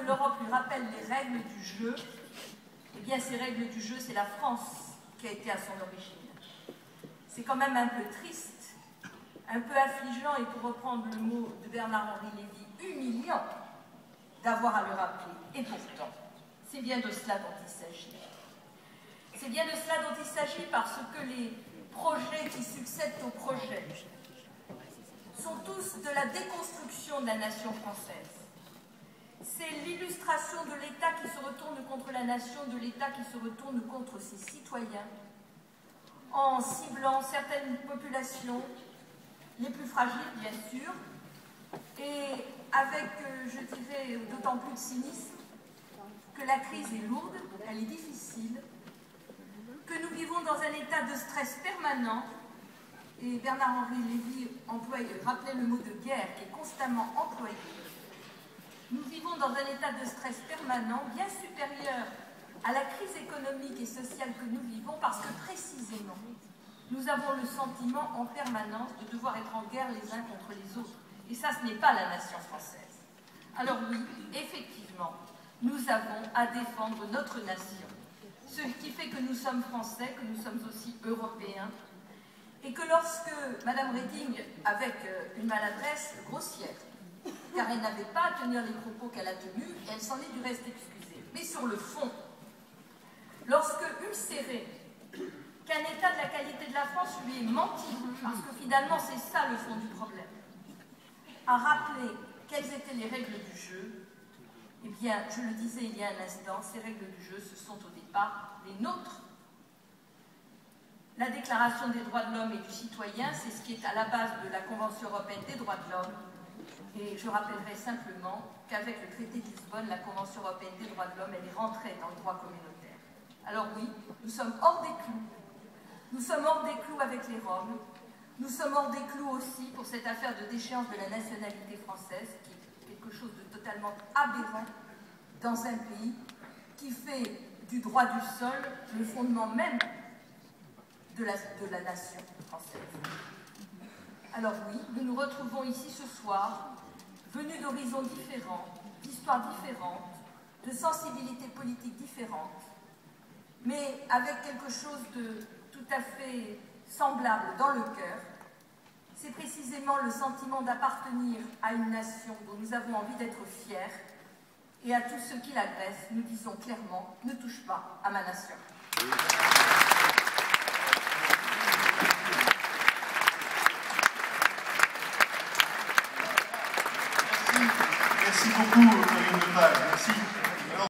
que l'Europe lui rappelle les règles du jeu, eh bien ces règles du jeu, c'est la France qui a été à son origine. C'est quand même un peu triste, un peu affligeant, et pour reprendre le mot de Bernard-Henri Lévy, humiliant d'avoir à le rappeler. Et pourtant, c'est bien de cela dont il s'agit. C'est bien de cela dont il s'agit parce que les projets qui succèdent aux projets sont tous de la déconstruction de la nation française. C'est l'illustration de l'État qui se retourne contre la nation, de l'État qui se retourne contre ses citoyens, en ciblant certaines populations, les plus fragiles bien sûr, et avec, je dirais, d'autant plus de cynisme que la crise est lourde, elle est difficile, que nous vivons dans un état de stress permanent, et Bernard-Henri Lévy rappelait le mot de guerre qui est constamment employé. Nous vivons dans un état de stress permanent, bien supérieur à la crise économique et sociale que nous vivons, parce que précisément, nous avons le sentiment en permanence de devoir être en guerre les uns contre les autres. Et ça, ce n'est pas la nation française. Alors oui, effectivement, nous avons à défendre notre nation. Ce qui fait que nous sommes français, que nous sommes aussi européens, et que lorsque Mme Reding, avec une maladresse grossière, car elle n'avait pas à tenir les propos qu'elle a tenus, et elle s'en est du reste excusée. Mais sur le fond, lorsque ulcéré qu'un État de la qualité de la France lui ait menti, parce que finalement c'est ça le fond du problème, a rappelé quelles étaient les règles du jeu, eh bien, je le disais il y a un instant, ces règles du jeu, ce sont au départ les nôtres. La Déclaration des droits de l'homme et du citoyen, c'est ce qui est à la base de la Convention européenne des droits de l'homme. Et je rappellerai simplement qu'avec le traité de Lisbonne, la Convention européenne des droits de l'homme, elle est rentrée dans le droit communautaire. Alors oui, nous sommes hors des clous. Nous sommes hors des clous avec les Roms. Nous sommes hors des clous aussi pour cette affaire de déchéance de la nationalité française, qui est quelque chose de totalement aberrant dans un pays qui fait du droit du sol le fondement même de la nation française. Alors oui, nous nous retrouvons ici ce soir, venus d'horizons différents, d'histoires différentes, de sensibilités politiques différentes, mais avec quelque chose de tout à fait semblable dans le cœur. C'est précisément le sentiment d'appartenir à une nation dont nous avons envie d'être fiers, et à tous ceux qui l'agressent, nous disons clairement, ne touche pas à ma nation. Merci beaucoup, Corinne Lepage. Merci.